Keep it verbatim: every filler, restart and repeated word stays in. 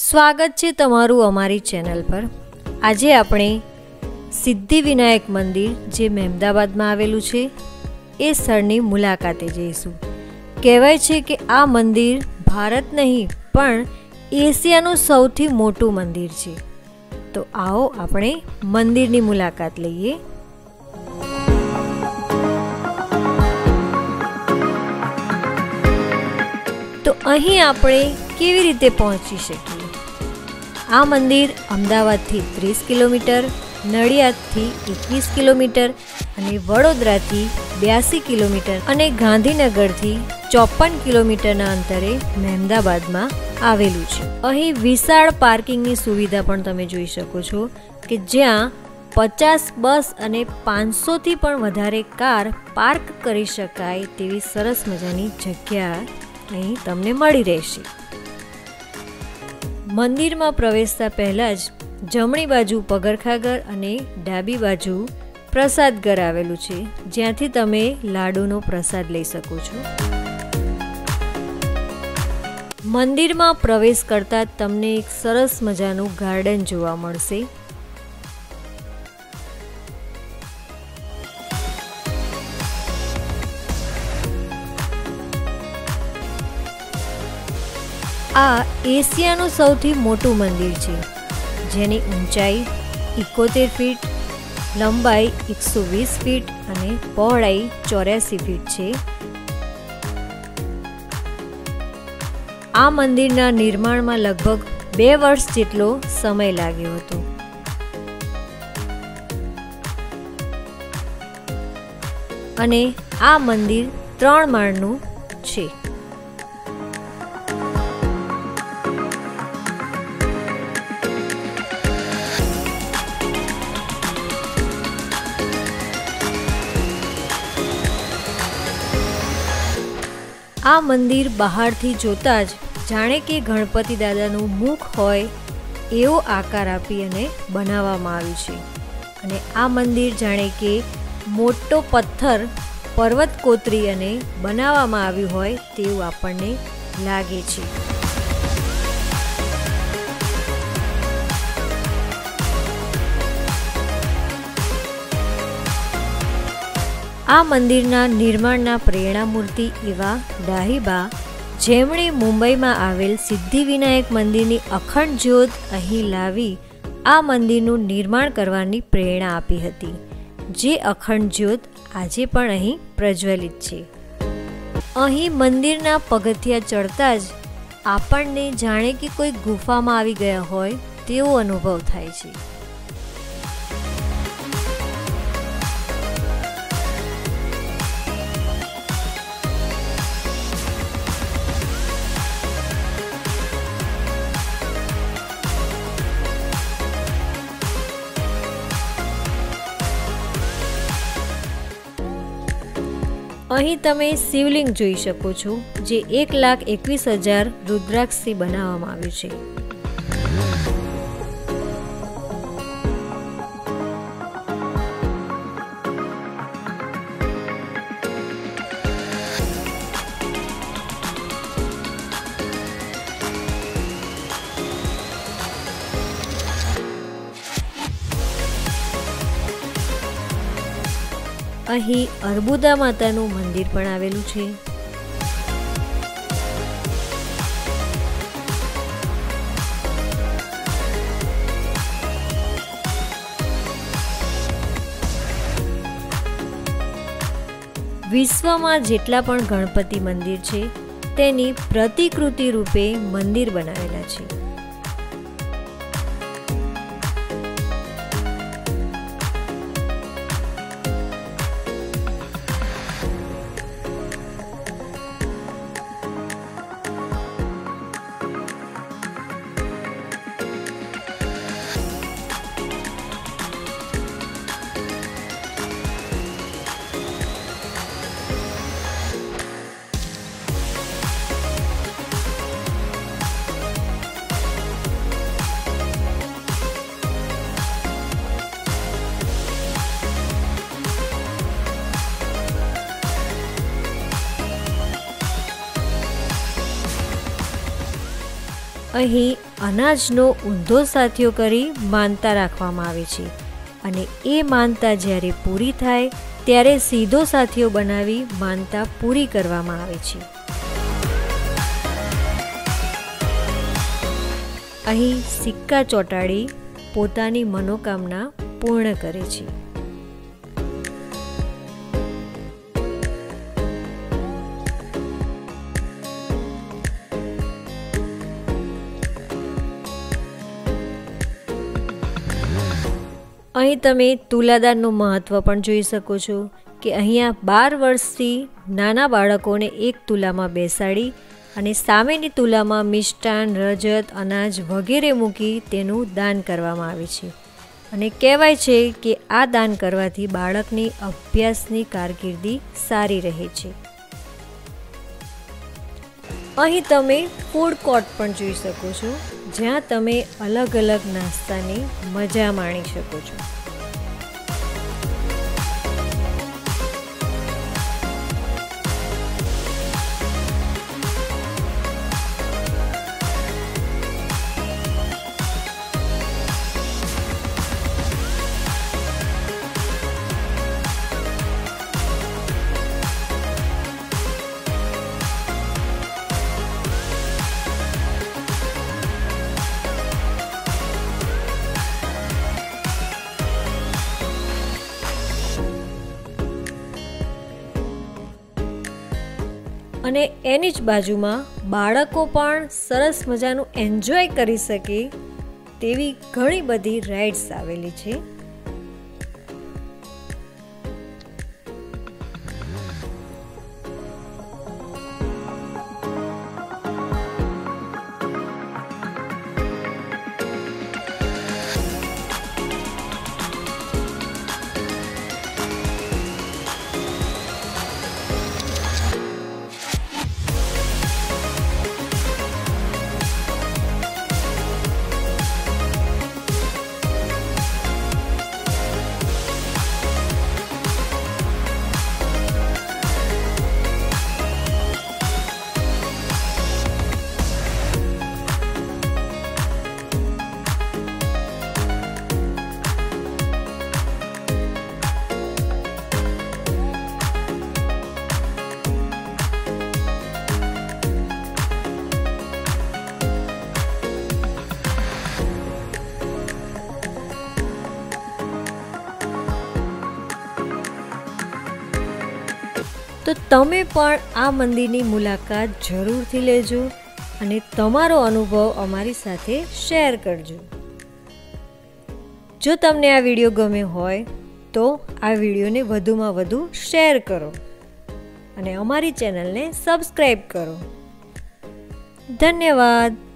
स्वागत है तमारू अमारी चेनल पर। आज आपणे सिद्धिविनायक मंदिर जे महमदाबाद में आवेलू छे ए स्थळनी मुलाकाते जईशुं। कहेवाय छे कि आ मंदिर भारत नहीं पण एशियानुं सौथी मोटुं मंदिर छे। तो आओ आपणे मंदिरनी मुलाकात लईए। तो अहीं आपणे केवी रीते पहोंची शकीए? आ मंदिर अमदावाद थी तीस किलोमीटर, नड़ियाद थी एकवीस किलोमीटर अने वडोदरा थी ब्यासी किलोमीटर अने गांधीनगर थी चौपन किलोमीटर ना अंतरे महमदाबाद में आवेलू छे। अहीं विशाळ पार्किंगनी सुविधा पण तमे जोई शको छो कि ज्यां पचास बस अने पांचसो थी पण वधारे कार पार्क करी शकाय तेवी सरस मजानी जग्या अहीं तमने मळी रहेशे। मंदिर में प्रवेशता पहला ज जमणी बाजू पगरखागर अने डाबी बाजू प्रसाद घर आवेलू छे, ज्यांथी तमे लाडूनो प्रसाद लई शको छो। मंदिर में प्रवेश करता तमने एक सरस मजानुं गार्डन जोवा मळशे। आ एशियानुं सौथी मोटुं मंदिर छे, जेनी ऊंचाई इकोतेर फीट, लंबाई एक सौ वीस फीट अने पहोळाई चौरासी फीट छे। आ मंदिरना निर्माण में लगभग बे वर्ष जेटलो समय लाग्यो हतो। अने आ मंदिर त्रण माळनुं छे। आ मंदिर बहारथी जोता ज जाणे के गणपति दादानुं मुख होय एवो आकार आपी अने बनाववामां आव्युं छे। अने आ मंदिर जाणे के मोटो पत्थर पर्वत कोतरी अने बनाववामां आव्युं होय तेवुं आपणने लागे छे। आ मंदिरना निर्माणना प्रेरणामूर्ति एवा डाहीबा जेमणे मुंबई में आवेल सिद्धिविनायक मंदिरनी अखंड ज्योत अहीं लावी आ मंदिरनुं निर्माण करवानी प्रेरणा आपी हती, जे अखंड ज्योत आजे पण अहीं प्रज्वलित छे। अहीं मंदिरना पगथिया चढ़ता ज आपणने जाणे के कोई गुफामां आवी गया होय तेवो अनुभव थाय छे। અહીં તમે શિવલિંગ જોઈ શકો છો, જે એક લાખ એકવીસ હજાર રુદ્રાક્ષથી બનાવવામાં આવ્યું છે। અહીં અર્બુદા માતાનું મંદિર પણ આવેલું છે। વિશ્વમાં જેટલા પણ ગણપતિ મંદિર છે તેની પ્રતિકૃતિ રૂપે મંદિર બનાવેલા છે। અહીં અનાજનો ઊંધો સાથિયો કરી માનતા રાખવામાં આવે છે અને એ માનતા જ્યારે પૂરી થાય ત્યારે સીધો સાથિયો બનાવી માનતા પૂરી કરવામાં આવે છે. અહીં સિક્કા ચોંટાડી પોતાની મનોકામના પૂર્ણ કરે છે. અહીં તમે તુલાદાનનું મહત્ત્વ પણ જોઈ શકો છો કે અહીંયા બાર વર્ષથી નાના બાળકોને એક તુલામાં બેસાડી અને સામેની તુલામાં મિષ્ટાન, રજત, અનાજ વગેરે મૂકી તેનું દાન કરવામાં આવે છે અને કહેવાય છે કે આ દાન કરવાથી બાળકની અભ્યાસની કારકિર્દી સારી રહે છે. અહીં તમે ફૂડ કોર્ટ પણ જોઈ શકો છો જ્યાં તમે અલગ અલગ નાસ્તાની મજા માણી શકો છો. અને એની જ બાજુમાં બાળકો પણ સરસ મજાનું એન્જોય કરી શકે તેવી ઘણી બધી રાઇડ્સ આવેલી છે. તો તમે પણ આ મંદિરની મુલાકાત જરૂરથી લેજો અને તમારો અનુભવ અમારી સાથે શેર કરજો. જો તમને આ વિડીયો ગમ્યો હોય તો આ વિડીયોને વધુમાં વધુ શેર કરો અને અમારી ચેનલને સબસ્ક્રાઈબ કરો. ધન્યવાદ.